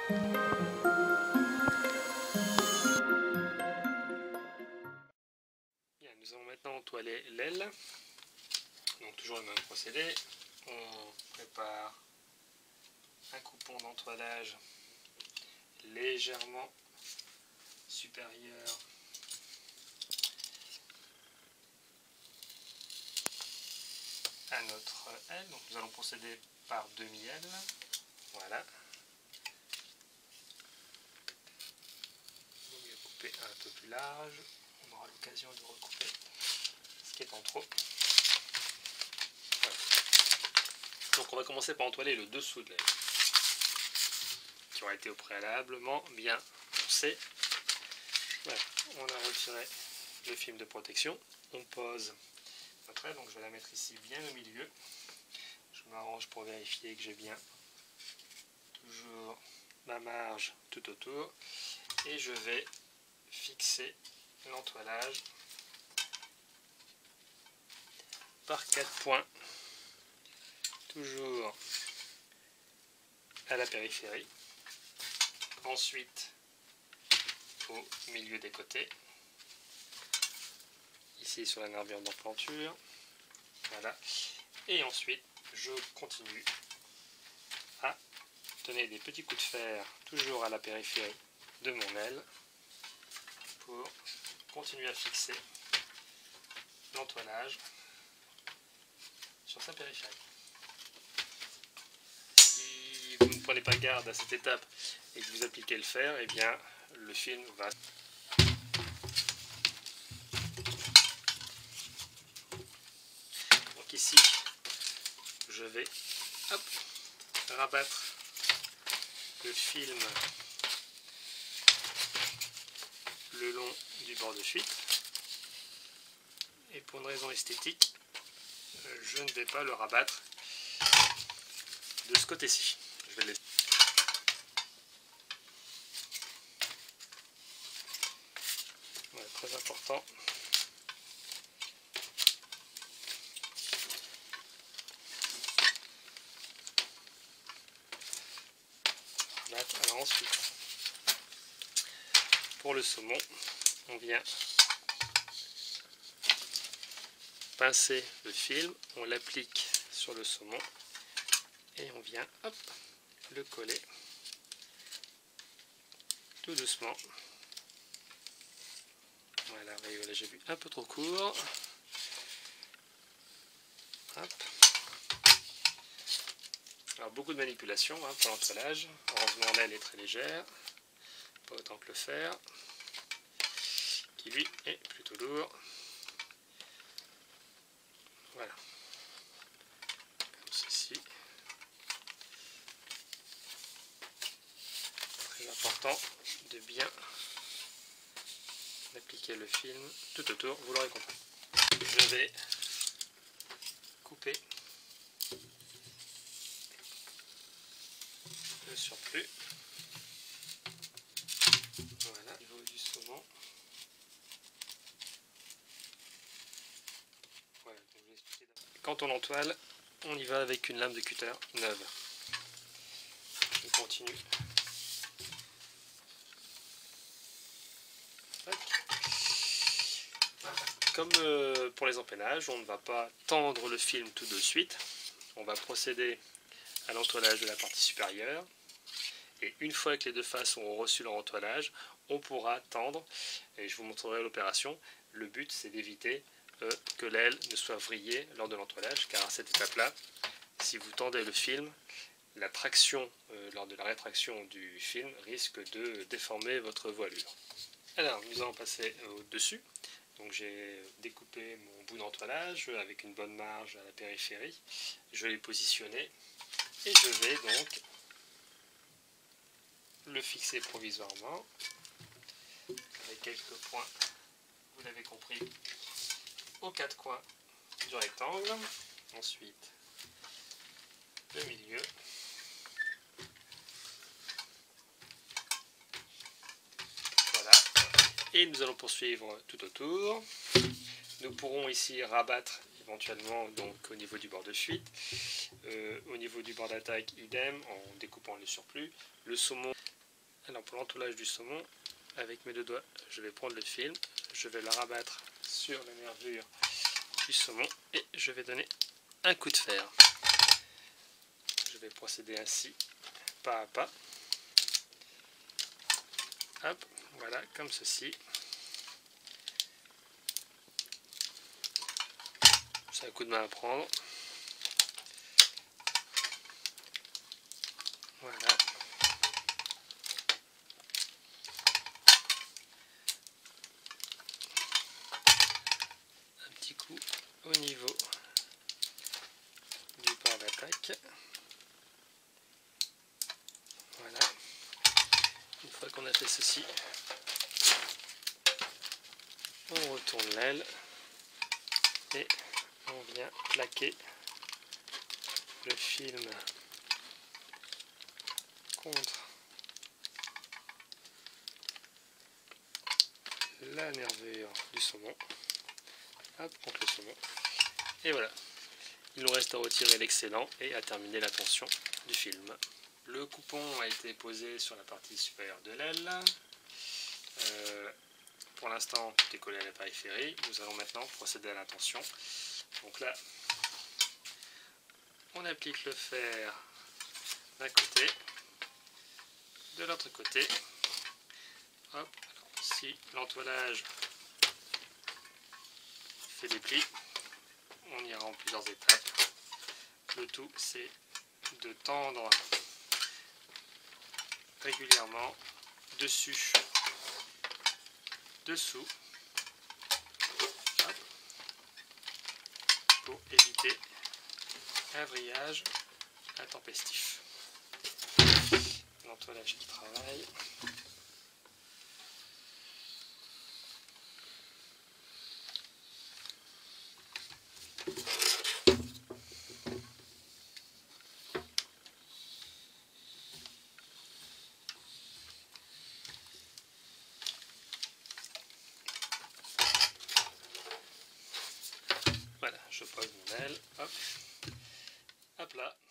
Bien, nous allons maintenant entoiler l'aile. Donc toujours le même procédé. On prépare un coupon d'entoilage légèrement supérieur à notre aile. Donc nous allons procéder par demi-aile. Voilà. Il vaut mieux couper un peu plus large. On aura l'occasion de recouper ce qui est en trop. Voilà. Donc on va commencer par entoiler le dessous de l'aile, qui aura été au préalablement bien poncé. Voilà. On a retiré le film de protection. On pose notre aile, donc je vais la mettre ici bien au milieu. Je m'arrange pour vérifier que j'ai bien toujours ma marge tout autour. Et je vais fixer l'entoilage par 4 points, toujours à la périphérie, ensuite au milieu des côtés, ici sur la nervure d'emplanture, voilà, et ensuite je continue à donner des petits coups de fer toujours à la périphérie de mon aile pour continuer à fixer l'entoilage sur sa périphérie. Si vous ne prenez pas garde à cette étape et que vous appliquez le fer, eh bien le film va... Donc ici, je vais rabattre le film le long du bord de fuite. Et pour une raison esthétique, je ne vais pas le rabattre de ce côté-ci. Je vais le laisser. Voilà, très important. Alors ensuite, pour le saumon, on vient pincer le film, on l'applique sur le saumon et on vient le coller tout doucement. Voilà, là j'ai vu un peu trop court. Hop. Alors beaucoup de manipulation pour l'entoilage. Heureusement l'aile est très légère, pas autant que le fer, qui lui est plutôt lourd. Voilà, comme ceci. Très important de bien appliquer le film tout autour, vous l'aurez compris. Je vais couper le surplus. Voilà, au niveau du saumon. Voilà, donc je vais expliquer d'abord. Quand on entoile, on y va avec une lame de cutter neuve. Je continue. Comme pour les empennages, on ne va pas tendre le film tout de suite. On va procéder à l'entoilage de la partie supérieure. Et une fois que les deux faces ont reçu leur entoilage, on pourra tendre. Et je vous montrerai l'opération. Le but, c'est d'éviter que l'aile ne soit vrillée lors de l'entoilage, car à cette étape-là, si vous tendez le film, la traction lors de la rétraction du film risque de déformer votre voilure. Alors, nous allons passer au-dessus. Donc j'ai découpé mon bout d'entoilage avec une bonne marge à la périphérie. Je l'ai positionné et je vais donc le fixer provisoirement avec quelques points, vous l'avez compris, aux quatre coins du rectangle. Ensuite, le milieu. Voilà. Et nous allons poursuivre tout autour. Nous pourrons ici rabattre éventuellement donc au niveau du bord de fuite. Au niveau du bord d'attaque, idem, en découpant le surplus. Le saumon, Alors pour l'entourage du saumon, avec mes deux doigts, je vais prendre le film, je vais le rabattre sur la nervure du saumon et je vais donner un coup de fer. Je vais procéder ainsi, pas à pas. Hop, voilà, comme ceci. C'est un coup de main à prendre. Voilà. Un petit coup au niveau du port d'attaque. Voilà. Une fois qu'on a fait ceci, on retourne l'aile et on vient plaquer le film contre la nervure du saumon. Hop, contre le saumon. Et voilà. Il nous reste à retirer l'excédent et à terminer la tension du film. Le coupon a été posé sur la partie supérieure de l'aile. Pour l'instant, tout est collé à la périphérie. Nous allons maintenant procéder à la tension. Donc là, on applique le fer d'un côté, de l'autre côté. Hop. Si l'entoilage fait des plis, on ira en plusieurs étapes. Le tout, c'est de tendre régulièrement dessus, dessous, hop, pour éviter un vrillage intempestif. L'entoilage qui travaille. Voilà, je pose mon aile, hop, à plat.